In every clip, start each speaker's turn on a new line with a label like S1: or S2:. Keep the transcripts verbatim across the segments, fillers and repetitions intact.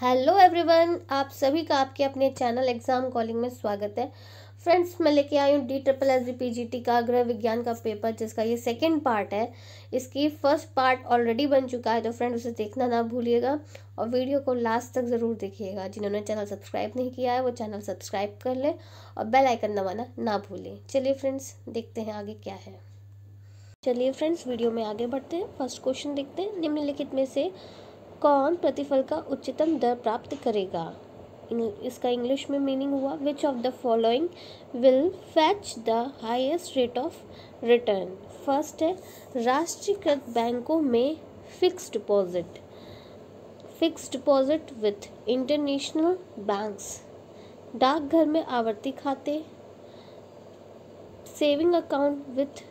S1: Hello everyone, आप सभी का आपके अपने चैनल एग्जाम कॉलिंग में स्वागत है। फ्रेंड्स, मैं लेके आई हूँ D triple S D P G T का गृह विज्ञान का पेपर, जिसका ये सेकंड पार्ट है। इसकी फर्स्ट पार्ट ऑलरेडी बन चुका है, तो फ्रेंड्स उसे देखना ना भूलिएगा और वीडियो को लास्ट तक ज़रूर देखिएगा। जिन्होंने चैनल सब्सक्राइब नहीं किया है वो चैनल सब्सक्राइब कर लें और बेल आइकन दबाना ना भूलें। चलिए फ्रेंड्स, देखते हैं आगे क्या है। चलिए फ्रेंड्स, वीडियो में आगे बढ़ते हैं। फर्स्ट क्वेश्चन देखते हैं। निम्नलिखित में से कौन प्रतिफल का उच्चतम दर प्राप्त करेगा? इसका इंग्लिश में मीनिंग हुआ which of the following will fetch the highest rate of return. First है राष्ट्रीयकृत बैंकों में fix deposit, fix deposit with international banks, डाकघर में आवर्ती खाते, saving account with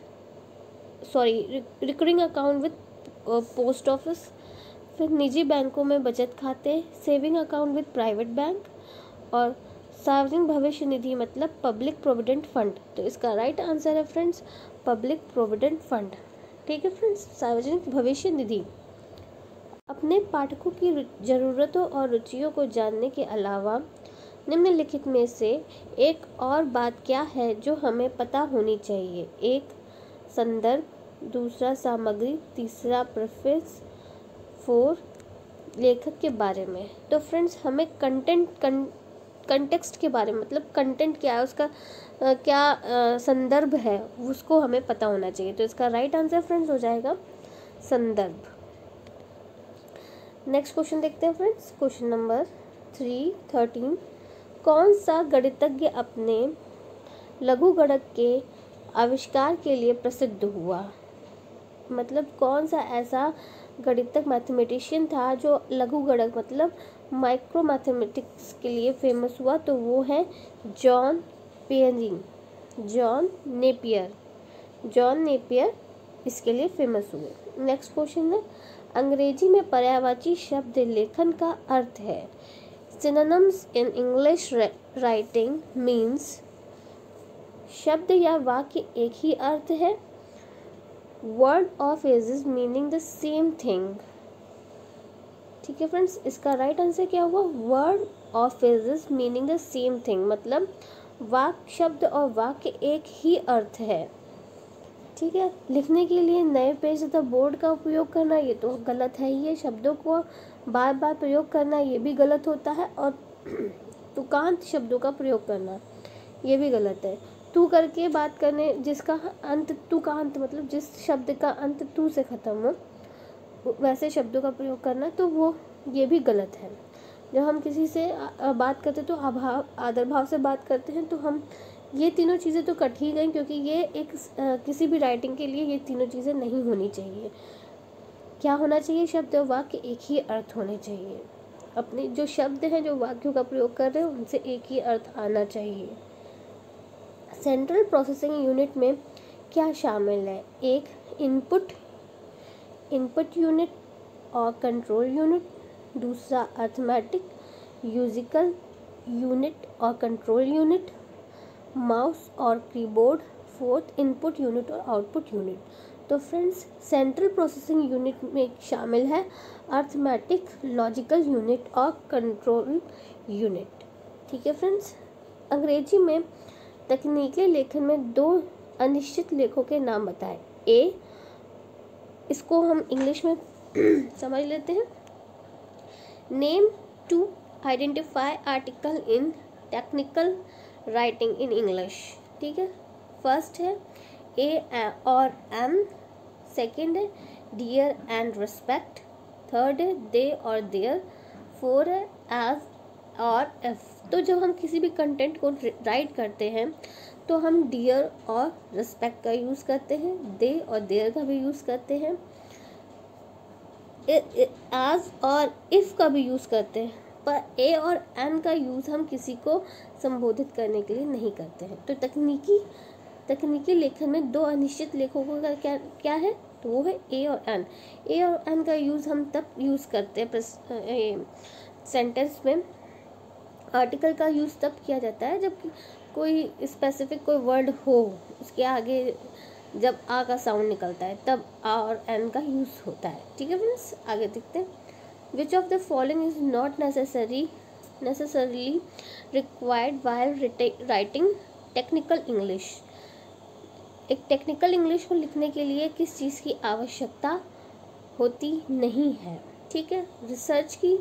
S1: sorry recurring account with post office, फिर निजी बैंकों में बचत खाते, saving account with private bank और सार्वजनिक भविष्य निधि मतलब पब्लिक प्रोविडेंट फंड। तो इसका राइट आंसर है फ्रेंड्स पब्लिक प्रोविडेंट फंड। ठीक है फ्रेंड्स, सार्वजनिक भविष्य निधि। अपने पाठकों की ज़रूरतों और रुचियों को जानने के अलावा निम्नलिखित में से एक और बात क्या है जो हमें पता होनी चाहिए? एक संदर्भ, दूसरा सामग्री, तीसरा प्रेफेस, फोर लेखक के बारे में। तो फ्रेंड्स हमें कंटेंट कंटेक्स्ट के बारे में मतलब कंटेंट क्या है, उसका आ, क्या आ, संदर्भ है, उसको हमें पता होना चाहिए। तो इसका राइट आंसर फ्रेंड्स हो जाएगा संदर्भ। नेक्स्ट क्वेश्चन देखते हैं friends. Question number three thirteen. कौन सा गणितज्ञ अपने लघु गणक के आविष्कार के लिए प्रसिद्ध हुआ? मतलब कौन सा ऐसा गणितज्ञ मैथमेटिशियन था जो लघु गणक मतलब माइक्रो मैथमेटिक्स के लिए फेमस हुआ? तो वो है जॉन पियरिंग, जॉन नेपियर, जॉन नेपियर इसके लिए फेमस हुए। नेक्स्ट क्वेश्चन है अंग्रेजी में पर्यायवाची शब्द लेखन का अर्थ है। Synonyms in English writing means शब्द या वाक्य एक ही अर्थ है। वर्ड और phrases meaning the same thing. ठीक है फ्रेंड्स, इसका राइट आंसर क्या हुआ? वर्ड और phrases meaning the same thing मतलब वाक्य, शब्द और वाक्य एक ही अर्थ है। ठीक है, लिखने के लिए नए पेज तथा बोर्ड का उपयोग करना ये तो गलत है ही है। शब्दों को बार बार प्रयोग करना ये भी गलत होता है और तुकांत शब्दों का प्रयोग करना ये भी गलत है। तू करके बात करने जिसका अंत तू का अंत मतलब जिस शब्द का अंत तू से ख़त्म हो वैसे शब्दों का प्रयोग करना तो वो ये भी गलत है। जब हम किसी से बात करते तो अभाव आदर भाव से बात करते हैं तो हम ये तीनों चीज़ें तो कट ही गई, क्योंकि ये एक किसी भी राइटिंग के लिए ये तीनों चीज़ें नहीं होनी चाहिए। क्या होना चाहिए? शब्द और वाक्य एक ही अर्थ होने चाहिए। अपने जो शब्द हैं जो वाक्यों का प्रयोग कर रहे हैं उनसे एक ही अर्थ आना चाहिए। सेंट्रल प्रोसेसिंग यूनिट में क्या शामिल है? एक इनपुट इनपुट यूनिट और कंट्रोल यूनिट, दूसरा अर्थमेटिक यूजिकल यूनिट और कंट्रोल यूनिट, माउस और कीबोर्ड, फोर्थ इनपुट यूनिट और आउटपुट यूनिट। तो फ्रेंड्स सेंट्रल प्रोसेसिंग यूनिट में शामिल है अर्थमेटिक, लॉजिकल यूनिट और कंट्रोल यूनिट। ठीक है फ्रेंड्स, अंग्रेजी में तकनीकी लेखन में दो अनिश्चित लेखों के नाम बताएं। ए, इसको हम इंग्लिश में समझ लेते हैं। Name to identify article in technical writing in English. ठीक है, फर्स्ट है ए और एम, सेकंड है डियर एंड रिस्पेक्ट, थर्ड है दे और देयर, फोर है एज और एफ। तो जब हम किसी भी कंटेंट को राइट करते हैं तो हम डियर और रिस्पेक्ट का यूज़ करते हैं, दे और देयर का भी यूज़ करते हैं, एज और इफ़ का भी यूज़ करते हैं, पर ए और एन का यूज़ हम किसी को संबोधित करने के लिए नहीं करते हैं। तो तकनीकी तकनीकी लेखन में दो अनिश्चित लेखों का क्या क्या है? तो वो है ए और एन। ए और एन का यूज़ हम तब यूज़ करते हैं सेंटेंस में। आर्टिकल का यूज़ तब किया जाता है जब कोई स्पेसिफिक कोई वर्ड हो, उसके आगे जब आ का साउंड निकलता है तब आ और एन का यूज़ होता है। ठीक है फ्रेंड्स, आगे देखते हैं। Which of the following is not necessary necessarily required while writing technical English. एक टेक्निकल इंग्लिश को लिखने के लिए किस चीज़ की आवश्यकता होती नहीं है। ठीक है, रिसर्च की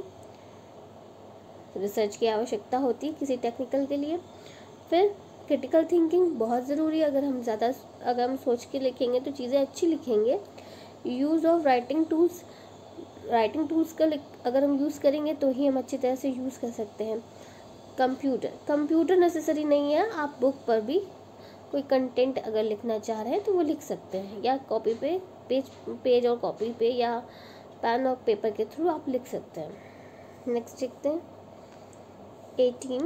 S1: रिसर्च की आवश्यकता होती है किसी टेक्निकल के लिए। फिर क्रिटिकल थिंकिंग बहुत ज़रूरी है, अगर हम ज़्यादा अगर हम सोच के लिखेंगे तो चीज़ें अच्छी लिखेंगे। Use of writing tools writing tools का अगर हम यूज़ करेंगे तो ही हम अच्छी तरह से यूज़ कर सकते हैं। कंप्यूटर कंप्यूटर नेसेसरी नहीं है, आप बुक पर भी कोई कंटेंट अगर लिखना चाह रहे हैं तो वो लिख सकते हैं, या कॉपी पे पेज पेज और कॉपी पे या पेन और पेपर के थ्रू आप लिख सकते हैं। नेक्स्ट देखते हैं एटीन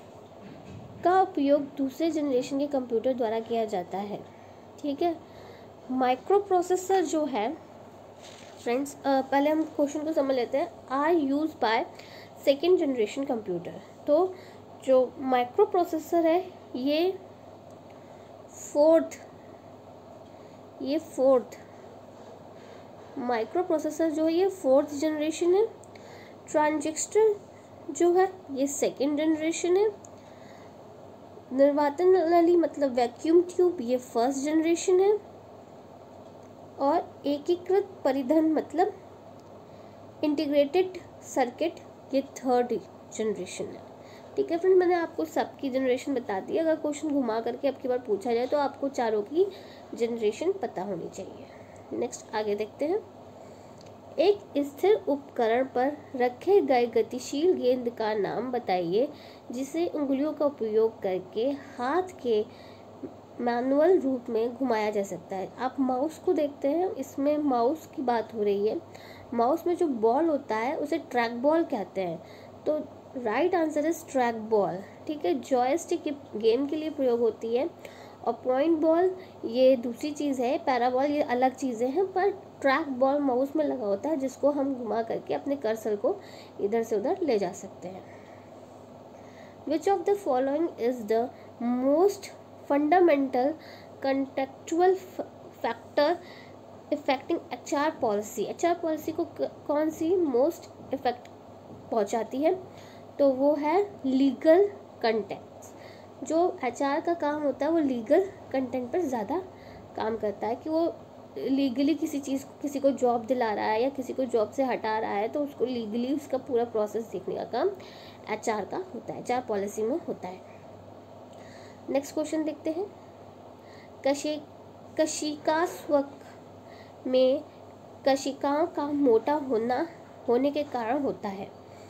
S1: का उपयोग दूसरे जनरेशन के कंप्यूटर द्वारा किया जाता है। ठीक है, माइक्रो प्रोसेसर जो है फ्रेंड्स, पहले हम क्वेश्चन को समझ लेते हैं। Are used by second generation computer. तो जो माइक्रो प्रोसेसर है ये फोर्थ ये फोर्थ माइक्रो प्रोसेसर जो है ये फोर्थ जनरेशन है। ट्रांजिस्टर जो है ये सेकेंड जनरेशन है। निर्वातन नली मतलब वैक्यूम ट्यूब ये फर्स्ट जनरेशन है। और एकीकृत परिधन मतलब इंटीग्रेटेड सर्किट ये थर्ड जनरेशन है। ठीक है फ्रेंड, मैंने आपको सबकी जनरेशन बता दी। अगर क्वेश्चन घुमा करके अब की बार पूछा जाए तो आपको चारों की जनरेशन पता होनी चाहिए। नेक्स्ट आगे देखते हैं। एक स्थिर उपकरण पर रखे गए गतिशील गेंद का नाम बताइए जिसे उंगलियों का उपयोग करके हाथ के मैनुअल रूप में घुमाया जा सकता है। आप माउस को देखते हैं, इसमें माउस की बात हो रही है। माउस में जो बॉल होता है उसे ट्रैक बॉल कहते हैं। तो right answer is track ball. ठीक है, जॉयस्टिक गेम के लिए प्रयोग होती है, और पॉइंट बॉल ये दूसरी चीज़ है, पैरा बॉल ये अलग चीज़ें हैं, पर ट्रैक बॉल माउस में लगा होता है जिसको हम घुमा करके अपने कर्सर को इधर से उधर ले जा सकते हैं। Which of the following is the most fundamental contextual factor affecting H R policy. H R policy को कौन सी मोस्ट इफेक्ट पहुंचाती है? तो वो है लीगल कंटेंट। जो एच आर का काम होता है वो लीगल कंटेंट पर ज़्यादा काम करता है, कि वो लीगली किसी चीज़ किसी को जॉब दिला रहा है या किसी को जॉब से हटा रहा है, तो उसको लीगली उसका पूरा प्रोसेस देखने का काम एच आर का होता है, एच आर पॉलिसी में होता है। नेक्स्ट क्वेश्चन देखते हैं। कशि कशिका स्वक में कशिकाओं का मोटा होना होने के कारण होता है।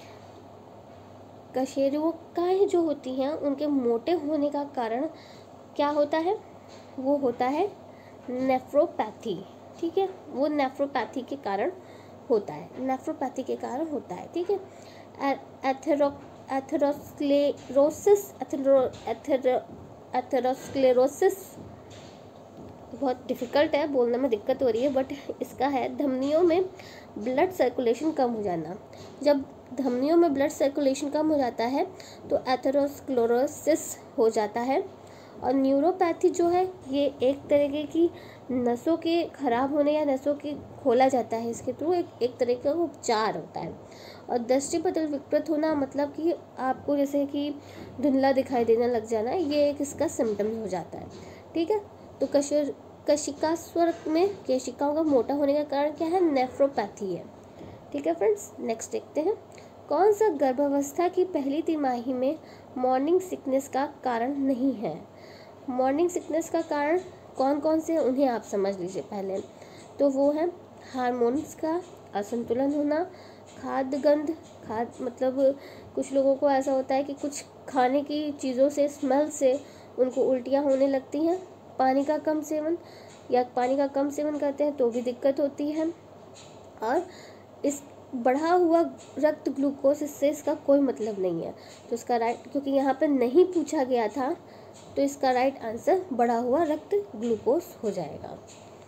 S1: कशेरुकाएं जो होती हैं उनके मोटे होने का कारण क्या होता है? वो होता है नेफ्रोपैथी। ठीक है, वो नेफ्रोपैथी के कारण होता है नेफ्रोपैथी के कारण होता है ठीक है। Athero atherosclerosis athero athero atherosclerosis बहुत डिफ़िकल्ट है, बोलने में दिक्कत हो रही है, बट इसका है धमनियों में ब्लड सर्कुलेशन कम हो जाना। जब धमनियों में ब्लड सर्कुलेशन कम हो जाता है तो एथेरोस्क्लेरोसिस हो जाता है। और न्यूरोपैथी जो है ये एक तरीके की नसों के खराब होने या नसों के खोला जाता है, इसके थ्रू एक एक तरह का उपचार होता है। और दृष्टि पटल विकृत होना मतलब कि आपको जैसे कि धुंधला दिखाई देना लग जाना, ये एक इसका सिम्टम्स हो जाता है। ठीक है, तो कशर कशिका स्वर्ग में केशिकाओं का मोटा होने का कारण क्या है? नेफ्रोपैथी है। ठीक है फ्रेंड्स, नेक्स्ट देखते हैं। कौन सा गर्भावस्था की पहली तिमाही में मॉर्निंग सिकनेस का कारण नहीं है? मॉर्निंग सिकनेस का कारण कौन कौन से उन्हें आप समझ लीजिए पहले। तो वो है हार्मोन्स का असंतुलन होना, खाद्य गंध खाद मतलब कुछ लोगों को ऐसा होता है कि कुछ खाने की चीज़ों से स्मेल से उनको उल्टियाँ होने लगती हैं, पानी का कम सेवन या पानी का कम सेवन करते हैं तो भी दिक्कत होती है। और इस बढ़ा हुआ रक्त ग्लूकोज, इससे इसका कोई मतलब नहीं है। तो इसका राइट, क्योंकि यहाँ पर नहीं पूछा गया था, तो इसका राइट आंसर बढ़ा हुआ रक्त ग्लूकोज हो जाएगा।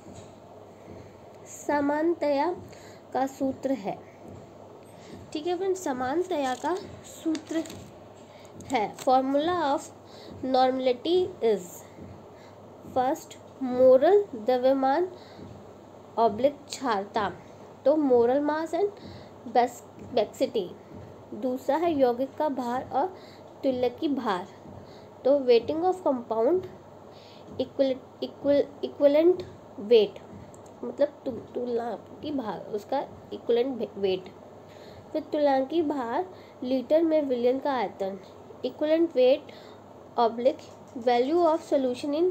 S1: समानतया का सूत्र है। ठीक है फ्रेंड्स, समानतया का सूत्र है, formula of normality is first molar द्रव्यमान ऑब्लिक क्षारता। तो molar mass and base convexity. दूसरा है यौगिक का भार और तुल्यकी भार। तो weighting of compound, equal equal equivalent weight, मतलब तु, तुलनांकी भार, उसका इक्वलेंट वेट। फिर तुलनांकी भार लीटर में विलयन का आयतन, equivalent weight oblique value of solution in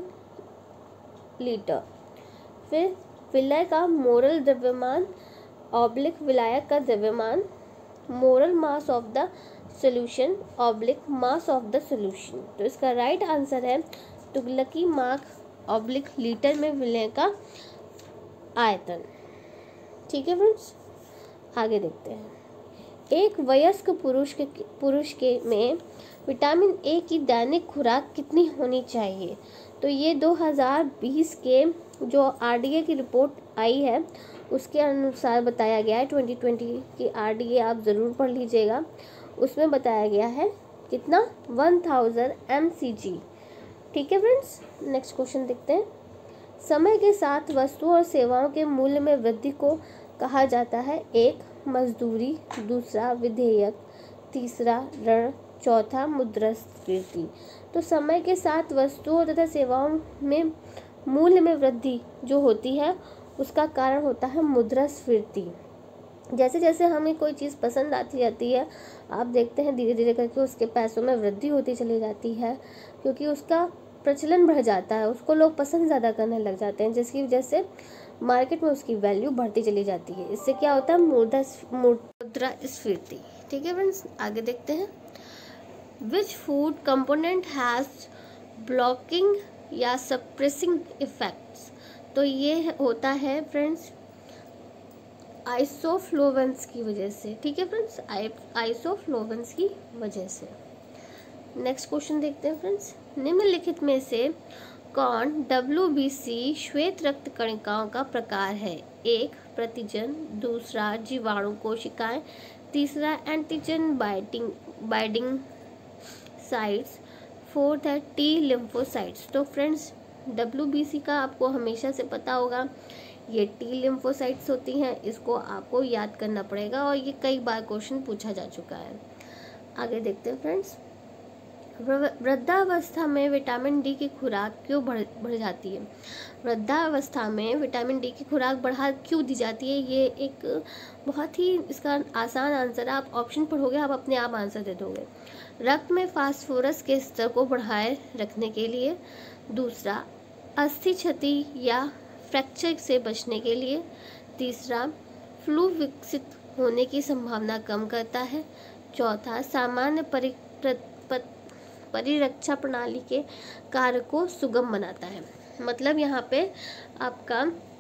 S1: litre. फिर विलय का मोरल द्रव्यमान ऑब्लिक विलायक का द्रव्यमान, molar mass of the solution oblique mass of the solution. तो इसका राइट आंसर है तुगलकी मार्क ऑब्लिक लीटर में विलय का आयतन। ठीक है फ्रेंड्स, आगे देखते हैं। एक वयस्क पुरुष के पुरुष के में विटामिन ए की दैनिक खुराक कितनी होनी चाहिए? तो ये दो हज़ार बीस के जो आरडीए की रिपोर्ट आई है उसके अनुसार बताया गया है। ट्वेंटी ट्वेंटी की आरडीए आप ज़रूर पढ़ लीजिएगा, उसमें बताया गया है कितना, one thousand M C G. ठीक है फ्रेंड्स, नेक्स्ट क्वेश्चन देखते हैं। समय के साथ वस्तुओं और सेवाओं के मूल्य में वृद्धि को कहा जाता है? एक, मजदूरी, दूसरा विधेयक, तीसरा ऋण, चौथा मुद्रास्फीति। तो समय के साथ वस्तुओं तथा सेवाओं में मूल्य में वृद्धि जो होती है उसका कारण होता है मुद्रास्फीति। जैसे जैसे हमें कोई चीज़ पसंद आती जाती है, आप देखते हैं धीरे धीरे करके उसके पैसों में वृद्धि होती चली जाती है, क्योंकि उसका प्रचलन बढ़ जाता है, उसको लोग पसंद ज़्यादा करने लग जाते हैं, जिसकी वजह से मार्केट में उसकी वैल्यू बढ़ती चली जाती है। इससे क्या होता है, मुद्रा मुद्रास्फीति। ठीक है फ्रेंड्स, आगे देखते हैं। Which food component has blocking या सप्रेसिंग इफेक्ट्स? तो ये होता है फ्रेंड्स आइसोफ्लोवेंस की वजह से। ठीक है फ्रेंड्स, आइसोफ्लोवेंस की वजह से। नेक्स्ट क्वेश्चन देखते हैं फ्रेंड्स। निम्नलिखित में से कौन डब्ल्यू बी सी श्वेत रक्त कणिकाओं का प्रकार है? एक, प्रतिजन, दूसरा जीवाणु कोशिकाएं, तीसरा antigen biting binding sites, fourth है टी लिम्फोसाइट्स। तो फ्रेंड्स डब्ल्यू बी सी का आपको हमेशा से पता होगा, ये टी लिम्फोसाइट्स होती हैं, इसको आपको याद करना पड़ेगा और ये कई बार क्वेश्चन पूछा जा चुका है। आगे देखते हैं फ्रेंड्स। वृद्धावस्था में विटामिन डी की खुराक क्यों बढ़ बढ़ जाती है? वृद्धावस्था में विटामिन डी की खुराक बढ़ा क्यों दी जाती है? ये एक बहुत ही इसका आसान आंसर है, आप ऑप्शन पढ़ोगे आप अपने आप आंसर दे दोगे। रक्त में फास्फोरस के स्तर को बढ़ाए रखने के लिए, दूसरा अस्थि क्षति या फ्रैक्चर से बचने के लिए, तीसरा फ्लू विकसित होने की संभावना कम करता है, चौथा सामान्य परि परिरक्षा प्रणाली के कार्य को सुगम बनाता है। मतलब यहाँ पे आपका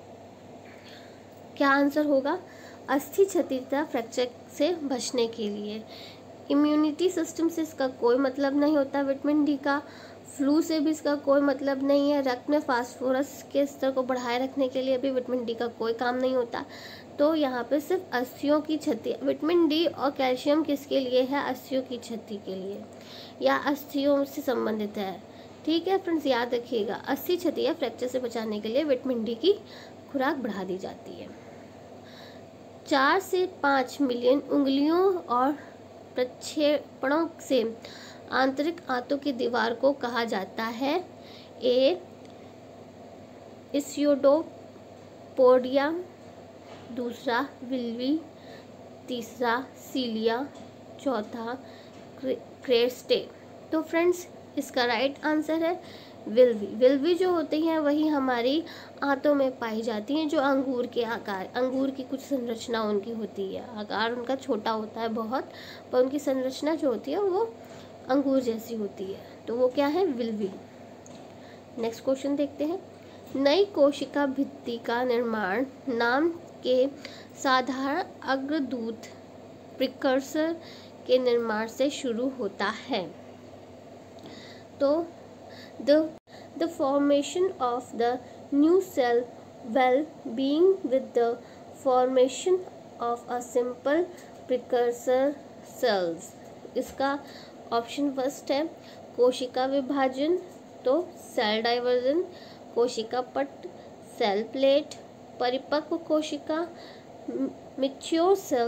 S1: क्या आंसर होगा, अस्थि क्षति तथा फ्रैक्चर से बचने के लिए। इम्यूनिटी सिस्टम से इसका कोई मतलब नहीं होता विटामिन डी का, फ्लू से भी इसका कोई मतलब नहीं है, रक्त में फास्फोरस के स्तर को बढ़ाए रखने के लिए भी विटामिन डी का कोई काम नहीं होता। तो यहाँ पे सिर्फ अस्थियों की क्षति, विटामिन डी और कैल्शियम किसके लिए है? अस्थियों की क्षति के लिए या अस्थियों से संबंधित है। ठीक है फ्रेंड्स, याद रखिएगा, अस्थि क्षति या फ्रैक्चर से बचाने के लिए विटामिन डी की खुराक बढ़ा दी जाती है। चार से पाँच मिलियन उंगलियों और प्रक्षेपणों से आंतरिक आंतों की दीवार को कहा जाता है? ए इसियोडोपोडिया, दूसरा विल्वी, तीसरा सीलिया, चौथा क्रेस्टे। तो फ्रेंड्स इसका राइट आंसर है विल्वी। विल्वी जो होती हैं वही हमारी आंतों में पाई जाती हैं, जो अंगूर के आकार, अंगूर की कुछ संरचना उनकी होती है, आकार उनका छोटा होता है बहुत, पर उनकी संरचना जो होती है वो अंगूर जैसी होती है, तो वो क्या है, विल्वी। नेक्स्ट क्वेश्चन देखते हैं। नई कोशिका भित्ति का निर्माण नाम के साधारण अग्रदूत प्रिकर्सर के निर्माण से शुरू होता है। तो the the formation of the new cell well being with the formation of a simple precursor cells. इसका ऑप्शन फर्स्ट है कोशिका विभाजन, तो सेल डाइवर्जन, कोशिका पट, सेल प्लेट, परिपक्व कोशिका, मैच्योर सेल,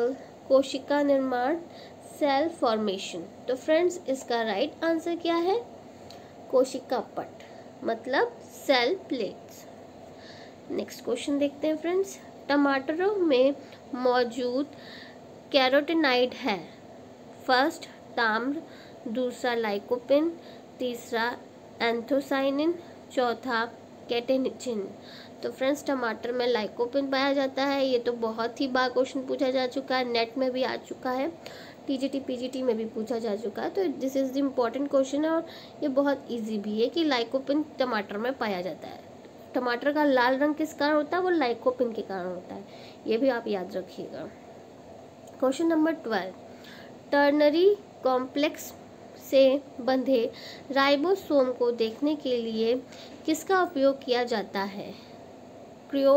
S1: कोशिका निर्माण, सेल फॉर्मेशन। तो फ्रेंड्स इसका राइट आंसर क्या है? कोशिका पट, मतलब सेल प्लेट्स। नेक्स्ट क्वेश्चन देखते हैं फ्रेंड्स। टमाटरों में मौजूद कैरोटीनाइड है। फर्स्ट ताम्र, दूसरा लाइकोपिन, तीसरा एंथोसाइनिन, चौथा कैटेनिचिन। तो फ्रेंड्स टमाटर में लाइकोपिन पाया जाता है। ये तो बहुत ही बार क्वेश्चन पूछा जा चुका है, नेट में भी आ चुका है, टीजीटी पीजीटी में भी पूछा जा चुका है। तो this is the important question है और ये बहुत इजी भी है कि लाइकोपिन टमाटर में पाया जाता है। टमाटर का लाल रंग किस कारण होता है? वो लाइकोपिन के कारण होता है, ये भी आप याद रखिएगा। Question number twelve, ternary complex से बंधे राइबोसोम को देखने के लिए किसका उपयोग किया जाता है? क्रियो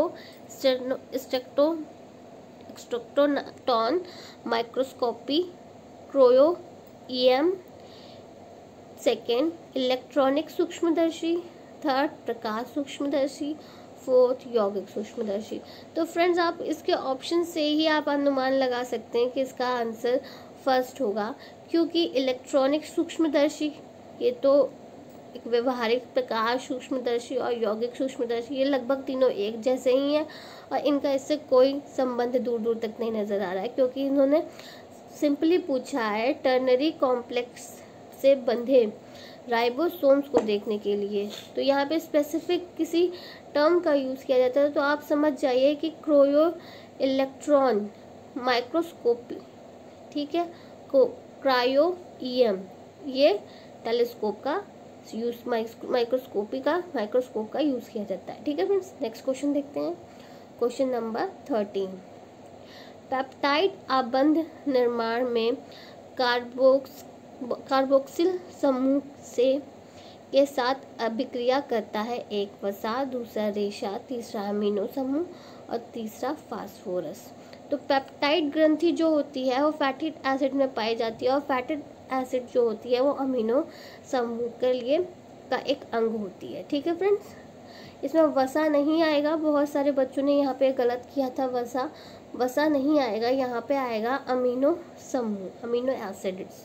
S1: स्टेक्टोटॉन microscopy, cryo EM, second electronic सूक्ष्मदर्शी, थर्ड प्रकाश सूक्ष्मदर्शी, फोर्थ यौगिक सूक्ष्मदर्शी। तो फ्रेंड्स आप इसके ऑप्शन से ही आप अनुमान लगा सकते हैं कि इसका आंसर फर्स्ट होगा, क्योंकि इलेक्ट्रॉनिक सूक्ष्मदर्शी ये तो एक व्यवहारिक प्रकाश सूक्ष्मदर्शी और यौगिक सूक्ष्मदर्शी ये लगभग तीनों एक जैसे ही हैं और इनका इससे कोई संबंध दूर दूर तक नहीं नज़र आ रहा है, क्योंकि इन्होंने सिंपली पूछा है टर्नरी कॉम्प्लेक्स से बंधे राइबोसोम्स को देखने के लिए। तो यहाँ पे स्पेसिफिक किसी टर्म का यूज़ किया जाता है, तो आप समझ जाइए कि क्रोयो इलेक्ट्रॉन माइक्रोस्कोपी, ठीक है, को क्रायो ईएम ये टेलीस्कोप का यूज माइक्रोस्कोपी का माइक्रोस्कोप का यूज़ किया जाता है। ठीक है फ्रेंड्स, नेक्स्ट क्वेश्चन देखते हैं। क्वेश्चन नंबर थर्टीन, पेप्टाइड आबंध निर्माण में कार्बोक्स कार्बोक्सिल समूह से के साथ अभिक्रिया करता है। एक वसा, दूसरा रेशा, तीसरा अमीनो समूह और तीसरा फास्फोरस। तो पेप्टाइड ग्रंथि जो होती है वो फैटी एसिड में पाई जाती है और फैटी एसिड जो होती है वो अमीनो समूह के लिए का एक अंग होती है। ठीक है फ्रेंड्स, इसमें वसा नहीं आएगा, बहुत सारे बच्चों ने यहाँ पे गलत किया था, वसा वसा नहीं आएगा, यहाँ पे आएगा अमीनो समूह, अमीनो एसिड्स।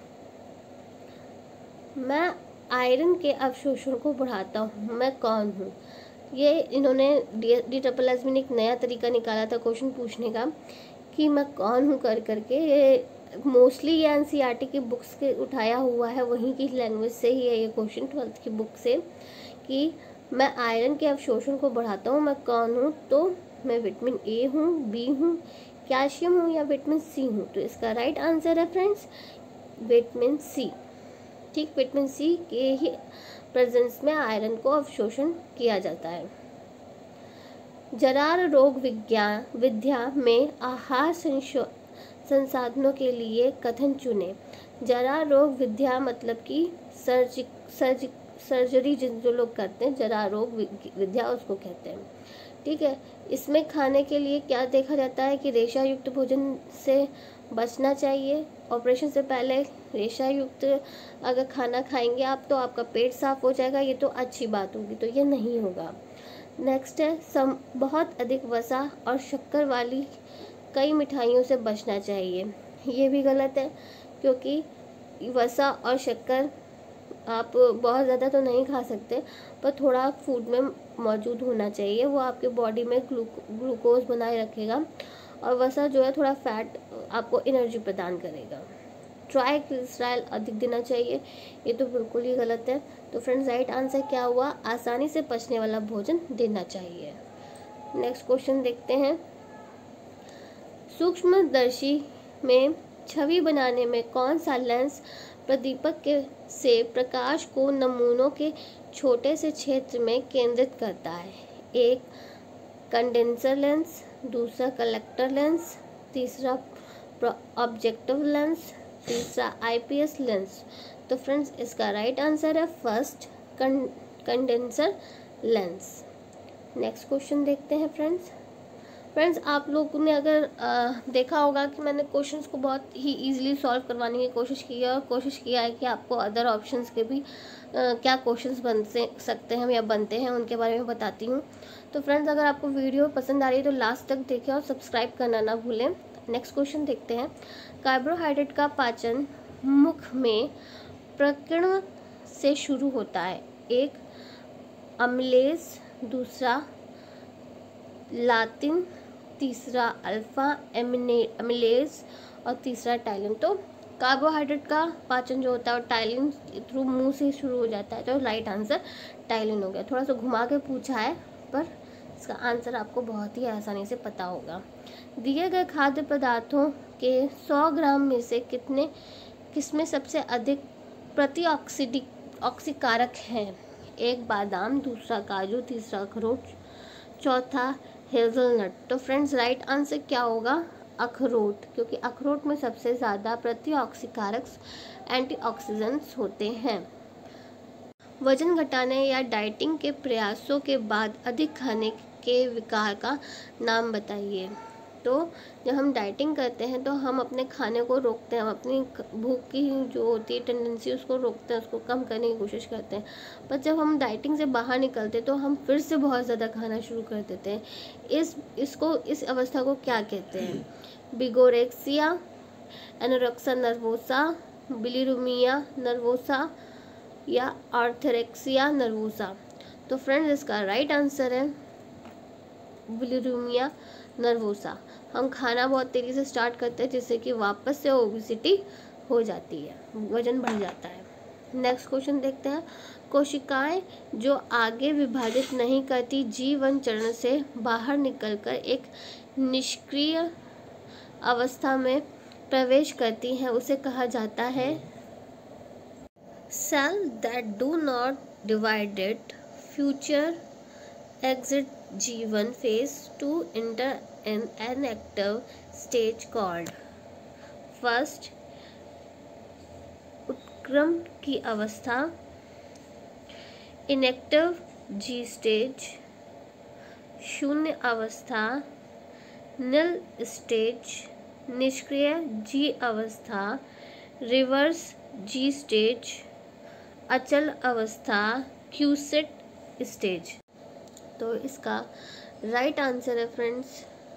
S1: मैं आयरन के अवशोषण को बढ़ाता हूँ, मैं कौन हूँ? ये इन्होंने डी ट्रिपल एस में एक नया तरीका निकाला था क्वेश्चन पूछने का कि मैं कौन हूँ कर करके। ये मोस्टली ये एनसीईआरटी की बुक्स के उठाया हुआ है, वहीं की लैंग्वेज से ही है ये क्वेश्चन, ट्वेल्थ की बुक से, कि मैं आयरन के अवशोषण को बढ़ाता हूँ, मैं कौन हूँ? तो मैं विटामिन ए हूँ, बी हूँ, कैल्शियम हूँ या विटामिन सी हूँ? तो इसका राइट आंसर है फ्रेंड्स विटामिन सी। ठीक, विटामिन सी के ही प्रेजेंस में आयरन को अवशोषण किया जाता है। जरार रोग विज्ञान विद्या में आहार संसाधनों के लिए कथन चुने। जरार रोग विद्या मतलब कि सर्जिक सर्जिक सर्जरी जिन जो लोग करते हैं, जरार रोग विद्या उसको कहते हैं। ठीक है, इसमें खाने के लिए क्या देखा जाता है कि रेशा युक्त भोजन से बचना चाहिए। ऑपरेशन से पहले रेशा युक्त अगर खाना खाएंगे आप तो आपका पेट साफ हो जाएगा, ये तो अच्छी बात होगी, तो ये नहीं होगा। नेक्स्ट है सम बहुत अधिक वसा और शक्कर वाली कई मिठाइयों से बचना चाहिए। ये भी गलत है, क्योंकि वसा और शक्कर आप बहुत ज़्यादा तो नहीं खा सकते, पर थोड़ा फूड में मौजूद होना चाहिए, वो आपके बॉडी में ग्लूको ग्लूकोज बनाए रखेगा और वसा जो है थोड़ा फैट आपको एनर्जी प्रदान करेगा। ट्राइग्लिसराइड अधिक देना चाहिए, ये तो बिल्कुल ही गलत है। तो फ्रेंड्स राइट आंसर क्या हुआ? आसानी से पचने वाला भोजन देना चाहिए। नेक्स्ट क्वेश्चन देखते हैं। सूक्ष्मदर्शी में छवि बनाने में कौन सा लेंस प्रदीपक के से प्रकाश को नमूनों के छोटे से क्षेत्र में केंद्रित करता है? एक कंडेंसर लेंस, दूसरा कलेक्टर लेंस, तीसरा ऑब्जेक्टिव लेंस, तीसरा आईपीएस लेंस। तो फ्रेंड्स इसका राइट आंसर है first condenser lens. Next question देखते हैं फ्रेंड्स। फ्रेंड्स आप लोगों ने अगर आ, देखा होगा कि मैंने क्वेश्चंस को बहुत ही इजीली सॉल्व करवाने की कोशिश की है और कोशिश किया है कि आपको अदर ऑप्शंस के भी आ, क्या क्वेश्चंस बन से सकते हैं या बनते हैं उनके बारे में बताती हूँ। तो फ्रेंड्स अगर आपको वीडियो पसंद आ रही है तो लास्ट तक देखें और सब्सक्राइब करना ना भूलें। नेक्स्ट क्वेश्चन देखते हैं। कार्बोहाइड्रेट का पाचन मुख में प्रकीर्ण से शुरू होता है। एक अम्लेज, दूसरा लातिन, तीसरा अल्फा एमिलेज और तीसरा टाइलिन। तो कार्बोहाइड्रेट का पाचन जो होता है वो टाइलिन थ्रू मुंह से शुरू हो जाता है, तो राइट आंसर टाइलिन हो गया। थोड़ा सा घुमा के पूछा है पर इसका आंसर आपको बहुत ही आसानी से पता होगा। दिए गए खाद्य पदार्थों के सौ ग्राम में से कितने किसमें सबसे अधिक प्रतिऑक्सीडी ऑक्सीकारक हैं? एक बादाम, दूसरा काजू, तीसरा अखरोट, चौथा हेज़लनट। तो फ्रेंड्स राइट आंसर क्या होगा? अखरोट, क्योंकि अखरोट में सबसे ज़्यादा प्रतिऑक्सीकारक एंटीऑक्सीडेंट्स होते हैं। वजन घटाने या डाइटिंग के प्रयासों के बाद अधिक खाने के विकार का नाम बताइए। तो जब हम डाइटिंग करते हैं तो हम अपने खाने को रोकते हैं, हम अपनी भूख की जो होती है टेंडेंसी उसको रोकते हैं, उसको कम करने की कोशिश करते हैं। पर जब हम डाइटिंग से बाहर निकलते तो हम फिर से बहुत ज़्यादा खाना शुरू कर देते हैं। इस इसको इस अवस्था को क्या कहते हैं? Bigorexia, anorexia nervosa, bulimia nervosa या आर्थरेक्सिया नर्वोसा। तो फ्रेंड्स इसका राइट आंसर है बिलिरुबिया नर्वोसा। हम खाना बहुत तेज़ी से स्टार्ट करते हैं जिससे कि वापस से ओबेसिटी हो जाती है, वजन बढ़ जाता है। नेक्स्ट क्वेश्चन देखते हैं। कोशिकाएं जो आगे विभाजित नहीं करती जी वन चरण से बाहर निकलकर एक निष्क्रिय अवस्था में प्रवेश करती हैं उसे कहा जाता है? Cell that do not divided future exit G one phase to enter an inactive stage called first उत्क्रम की अवस्था, inactive G stage, शून्य अवस्था, nil stage, निष्क्रिय G अवस्था, रिवर्स G stage, अचल अवस्था, क्यूसेट स्टेज। तो इसका राइट आंसर है फ्रेंड्स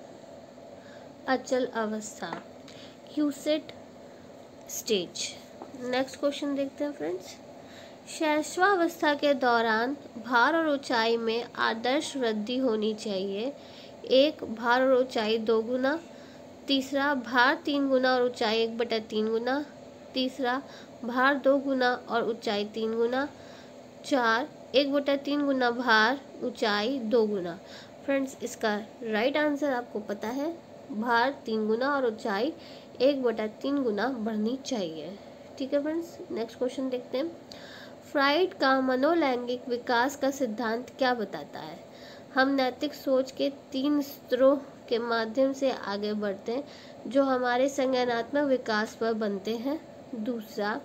S1: अचल अवस्था, क्यूसेट स्टेज। नेक्स्ट क्वेश्चन देखते हैं फ्रेंड्स। शैशवावस्था के दौरान भार और ऊंचाई में आदर्श वृद्धि होनी चाहिए। एक, भार और ऊंचाई दो गुना, तीसरा भार तीन गुना और ऊंचाई एक बटा तीन गुना, तीसरा भार दो गुना और ऊंचाई तीन गुना, चार, एक बटा तीन गुना भार ऊंचाई दो गुना। फ्रेंड्स इसका राइट आंसर आपको पता है, भार तीन गुना और ऊंचाई एक बटा तीन गुना बढ़नी चाहिए। ठीक है फ्रेंड्स, नेक्स्ट क्वेश्चन देखते हैं। फ्राइड का मनोलैंगिक विकास का सिद्धांत क्या बताता है? हम नैतिक सोच के तीन स्तरों के माध्यम से आगे बढ़ते हैं जो हमारे संज्ञानात्मक विकास पर बनते हैं। दूसरा,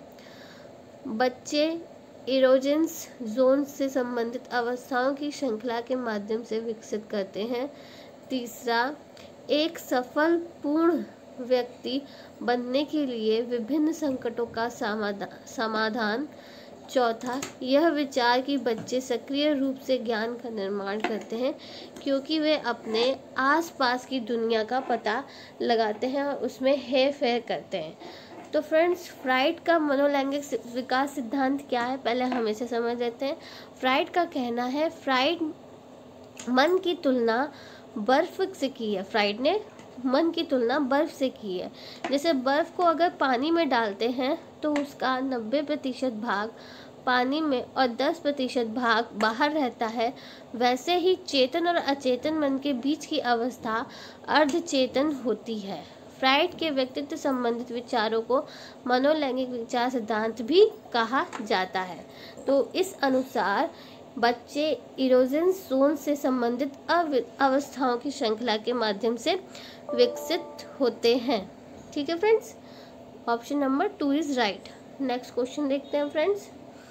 S1: बच्चे इरोजेंस जोन से संबंधित अवस्थाओं की श्रृंखला के माध्यम से विकसित करते हैं। तीसरा, एक सफल पूर्ण व्यक्ति बनने के लिए विभिन्न संकटों का समाधान। चौथा, यह विचार कि बच्चे सक्रिय रूप से ज्ञान का निर्माण करते हैं क्योंकि वे अपने आसपास की दुनिया का पता लगाते हैं और उसमें हेर फेर करते हैं। तो फ्रेंड्स फ्राइड का मनोलैंगिक विकास सिद्धांत क्या है, पहले हम इसे समझ लेते हैं। फ्राइड का कहना है, फ्राइड मन की तुलना बर्फ से की है। फ्राइड ने मन की तुलना बर्फ से की है। जैसे बर्फ को अगर पानी में डालते हैं तो उसका नब्बे प्रतिशत भाग पानी में और दस प्रतिशत भाग बाहर रहता है, वैसे ही चेतन और अचेतन मन के बीच की अवस्था अर्धचेतन होती है। फ्राइड के व्यक्तित्व संबंधित विचारों को मनोलैंगिक विचार सिद्धांत भी कहा जाता है। तो इस अनुसार बच्चे इरोजेंस जोन से संबंधित अवस्थाओं की श्रृंखला के माध्यम से विकसित होते हैं। ठीक है friends, option number two is right. Next question देखते हैं फ्रेंड्स।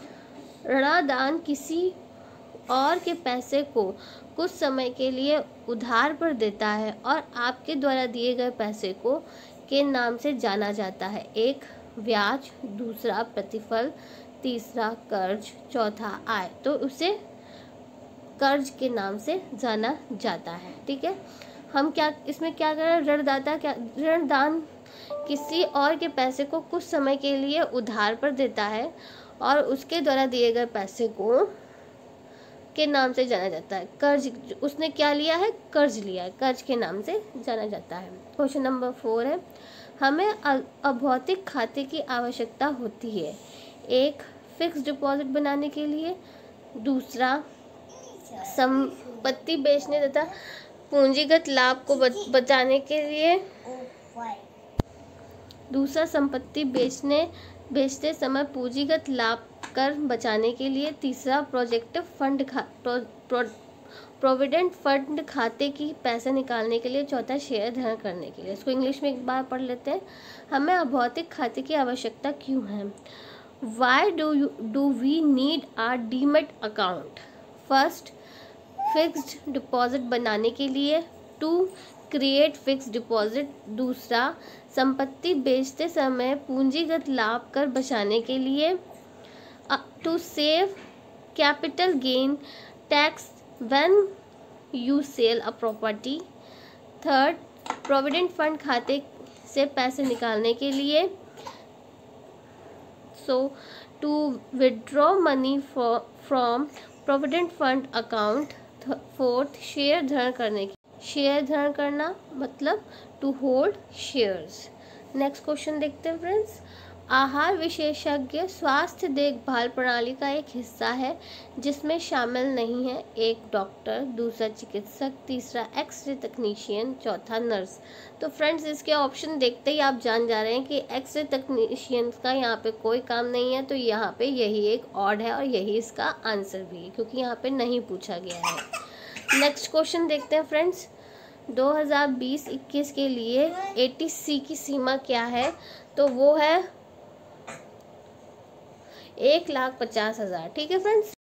S1: ऋणादान किसी और के पैसे को कुछ समय के लिए उधार पर देता है और आपके द्वारा दिए गए पैसे को के नाम से जाना जाता है। एक, ब्याज, दूसरा प्रतिफल, तीसरा कर्ज, चौथा आय। तो उसे कर्ज के नाम से जाना जाता है। ठीक है, हम क्या इसमें क्या कर रहे हैं, ऋणदाता क्या ऋणदान किसी और के पैसे को कुछ समय के लिए उधार पर देता है और उसके द्वारा दिए गए पैसे को के नाम से जाना जाता है। कर्ज, उसने क्या लिया है, कर्ज लिया है, कर्ज के नाम से जाना जाता है। क्वेश्चन नंबर फोर है, हमें अभौतिक खाते की आवश्यकता होती है। एक, फिक्स डिपॉजिट बनाने के लिए, दूसरा संपत्ति बेचने तथा पूंजीगत लाभ को बचाने के लिए, दूसरा संपत्ति बेचने बेचते समय पूंजीगत लाभ कर बचाने के लिए, तीसरा प्रोजेक्ट फंड खा प्रो, प्रो, प्रोविडेंट फंड खाते की पैसे निकालने के लिए, चौथा शेयर धारण करने के लिए। इसको इंग्लिश में एक बार पढ़ लेते हैं। हमें अभौतिक खाते की आवश्यकता क्यों है? Why do you do we need our demat account? First, fixed deposit बनाने के लिए, टू क्रिएट फिक्स डिपॉजिट, दूसरा संपत्ति बेचते समय पूंजीगत लाभ कर बचाने के लिए, to save capital gain tax when you sell a property, third provident fund खाते से पैसे निकालने के लिए, so to withdraw money from provident fund account, fourth share धारण करने की शेयर धारण करना मतलब to hold shares. Next question देखते हैं फ्रेंड्स। आहार विशेषज्ञ स्वास्थ्य देखभाल प्रणाली का एक हिस्सा है जिसमें शामिल नहीं है एक डॉक्टर, दूसरा चिकित्सक, तीसरा एक्सरे तकनीशियन, चौथा नर्स। तो फ्रेंड्स इसके ऑप्शन देखते ही आप जान जा रहे हैं कि एक्सरे तकनीशियन का यहाँ पे कोई काम नहीं है, तो यहाँ पे यही एक ऑड है और यही इसका आंसर भी है क्योंकि यहाँ पे नहीं पूछा गया है। नेक्स्ट क्वेश्चन देखते हैं फ्रेंड्स। दो हज़ार बीस इक्कीस के लिए एटी सी की सीमा क्या है? तो वो है एक लाख पचास हज़ार। ठीक है फ्रेंड्स।